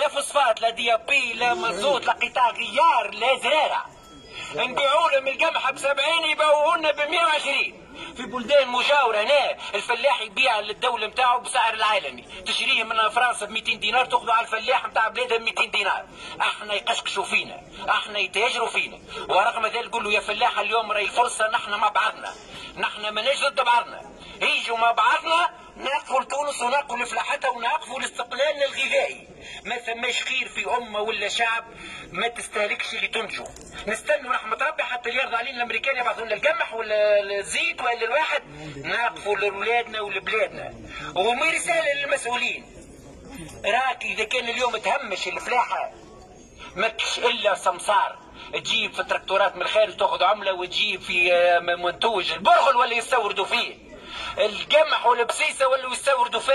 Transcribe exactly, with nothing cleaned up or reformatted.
لا فوسفات لا ديابي لا مازوت لا قطع غيار لا زرارة. نبيعوا لهم القمح ب سبعين يبيعوه لنا ب مئة وعشرين. في بلدان مجاوره هنا الفلاح يبيع للدوله نتاعو بسعر العالمي، تشريه من فرنسا ب مئتين دينار تاخذه على الفلاح نتاع بلادها ب مئتين دينار. احنا يقشقشوا فينا، احنا يتاجروا فينا، ورغم ذلك نقول له يا فلاح اليوم راهي فرصه نحن مع بعضنا، نحن ماناش ضد بعضنا، يجوا مع بعضنا نقفوا لتونس ونقفوا لفلاحتها ونقفوا لاستقلالنا الغذائي. ما ثماش خير في امه ولا شعب ما تستهلكش اللي تنتجه. نستنوا رحمه ربي حتى اللي يرضى علينا الامريكان يبعثوا لنا القمح ولا الزيت ولا الواحد، نقفوا لولادنا ولبلادنا. ومي رساله للمسؤولين، راك اذا كان اليوم تهمش الفلاحه ماكش الا سمسار تجيب في تراكتورات من الخارج تاخذ عمله وتجيب في منتوج البرغل ولا يستوردوا فيه القمح والبسيسه ولا يستوردوا فيه.